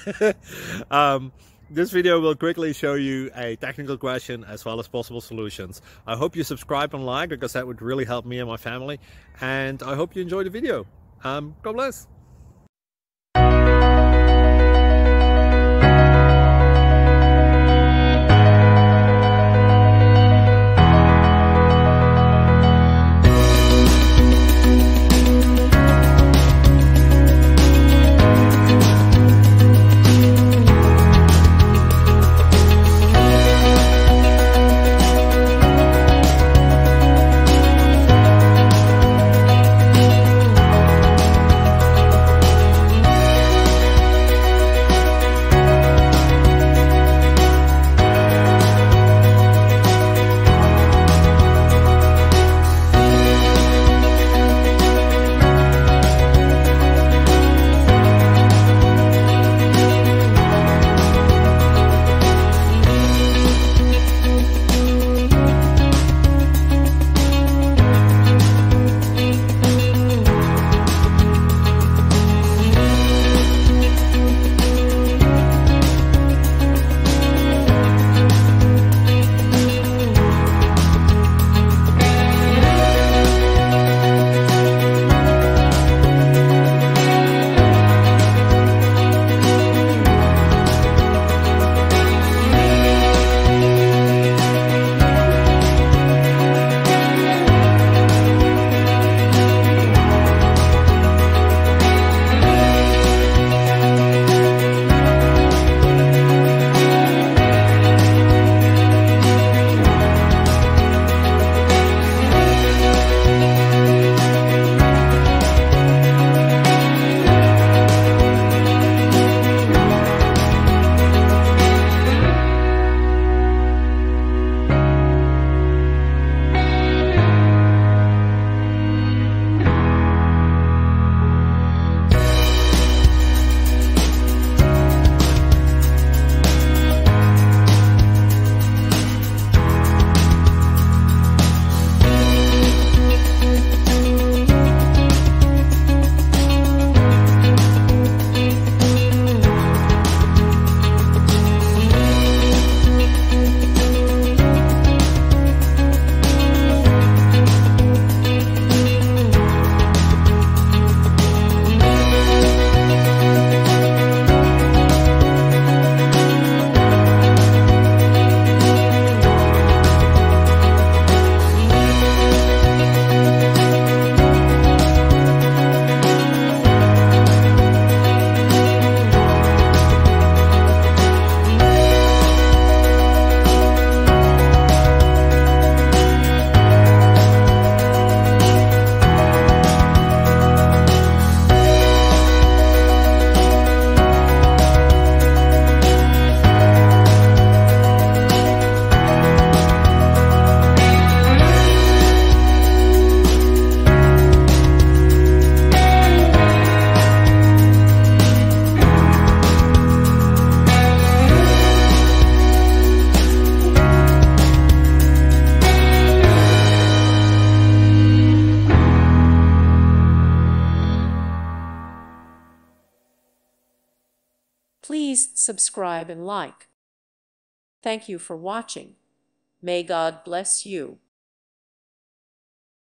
um, this video will quickly show you a technical question as well as possible solutions. I hope you subscribe and like, because that would really help me and my family. And I hope you enjoy the video. God bless. Please subscribe and like. Thank you for watching. May God bless you.